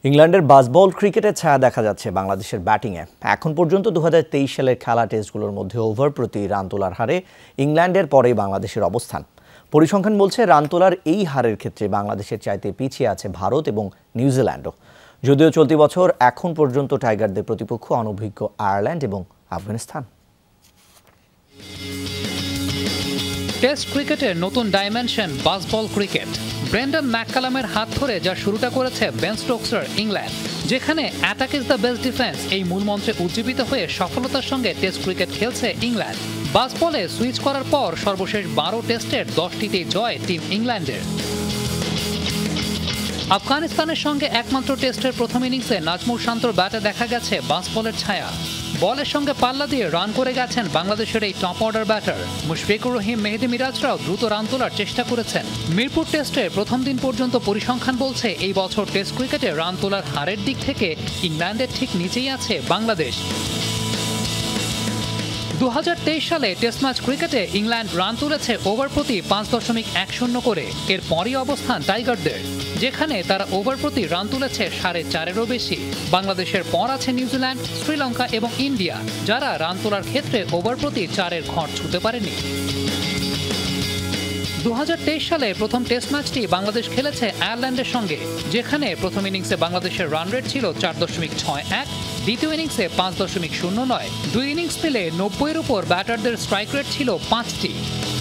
ইংল্যান্ডের বাজবল ক্রিকেটের ছায়া দেখা যাচ্ছে বাংলাদেশের ব্যাটিংয়ে। এখন পর্যন্ত 2023 সালের খেলা টেস্টগুলোর মধ্যে ওভার প্রতি রান তোলার হারে ইংল্যান্ডের পরেই বাংলাদেশের অবস্থান। পরিসংখ্যান বলছে রান তোলার এই হারের ক্ষেত্রে বাংলাদেশের চাইতে পিছিয়ে আছে ভারত এবং নিউজিল্যান্ডও। যদিও চলতি বছর এখন পর্যন্ত টাইগারদের প্রতিপক্ষ অনভিজ্ঞ আয়ারল্যান্ড এবং আফগানিস্তান। টেস্ট ক্রিকেটের নতুন ডাইমেনশন বাজবল ক্রিকেট। ব্রেন্ডন ম্যাককালামের হাত ধরে যা শুরুটা করেছে বেন স্টোকসের ইংল্যান্ড, যেখানে attack is the best defence এই মূলমন্ত্রে উজ্জীবিত হয়ে সফলতার সঙ্গে টেস্ট ক্রিকেট খেলছে ইংল্যান্ড। বাজবলে সুইচ করার পর সর্বশেষ 12 টেস্টের 10টিতেই জয় টিম ইংল্যান্ডের। আফগানিস্তানের সঙ্গে একমাত্র টেস্টের প্রথম ইনিংসে নাজমুল শান্তর ব্যাটে দেখা গেছে বাজবলের ছায়া। বলের সঙ্গে পাল্লা দিয়ে রান করে গেছেন বাংলাদেশের এই top order batter. Mushfiqur Rahim, Mehedi মিরাজরাও দ্রুত রান তোলার চেষ্টা করেছেন। মিরপুর টেস্টের প্রথম দিন পর্যন্ত পরিসংখ্যান বলছে এই বছর টেস্ট ক্রিকেটে রান তোলার হারের দিক থেকে ইংল্যান্ডের ঠিক নিচেই আছে বাংলাদেশ। 2023 সালে টেস্ট ম্যাচ ক্রিকেটে ইংল্যান্ড রান তুলেছে ওভার প্রতি 5.10 করে। এরপরই অবস্থান টাইগারদের, যেখানে তারা ওভার প্রতি রান তুলেছে 4.5-এরও বেশি। বাংলাদেশের পর আছে নিউজিল্যান্ড, শ্রীলঙ্কা এবং ইন্ডিয়া, যারা রান তোলার ক্ষেত্রে ওভার প্রতি 4-এর ঘর ছুঁতে পারেনি। 2023 সালে প্রথম টেস্ট ম্যাচটি বাংলাদেশ খেলেছে আয়ারল্যান্ডের সঙ্গে, যেখানে প্রথম ইনিংসে বাংলাদেশের রান রেট ছিল 4.61, দ্বিতীয় ইনিংসে 5.09। দুই ইনিংস মিলে 90-এর উপর ব্যাটারদের স্ট্রাইক রেট ছিল 5টি।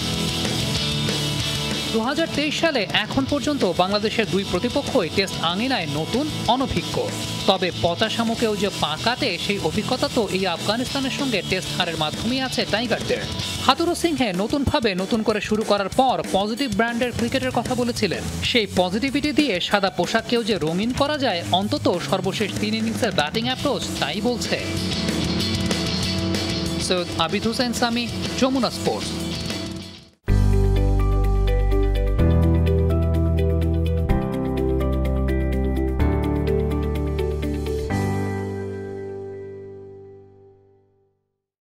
2023 সালে এখন পর্যন্ত বাংলাদেশের দুই প্রতিপক্ষই টেস্ট আঙিনায় নতুন, অনভিজ্ঞ। তবে পচা শামুকেও যে পা কাটে সেই অভিজ্ঞতা তো এই আফগানিস্তানের সঙ্গে টেস্ট হারের মাধ্যমেই আছে টাইগারদের। হাতুরু সিংহে নতুন করে শুরু করার পর পজিটিভ ব্র্যান্ডের ক্রিকেটের কথা বলেছিলেন। সেই পজিটিভিটি দিয়ে সাদা পোশাককেও যে রঙিন করা যায়, অন্তত সর্বশেষ 3 ইনিংসের ব্যাটিং অ্যাপ্রোচ তাই বলছে। সৈয়দ আবিদ হোসেন সামি, যমুনা স্পোর্টস।